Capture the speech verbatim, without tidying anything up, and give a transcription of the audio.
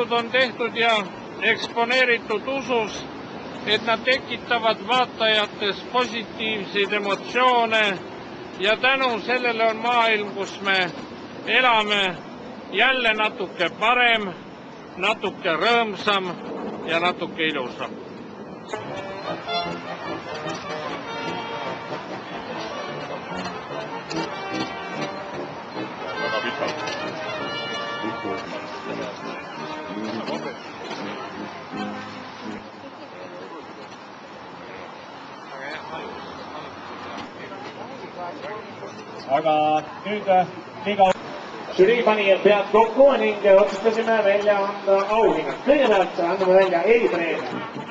lood on tehtud ja eksponeeritud usus, et nad tekitavad vaatajates positiivseid emotsioone ja tänu sellele on maailm, kus me elame, jälle natuke parem, natuke rõõmsam ja natuke ilusam. Aga nüüd liiga žürii pani pead kokku ning otsustasime välja anda auhinnad. Kõigepealt anname välja eripreemia.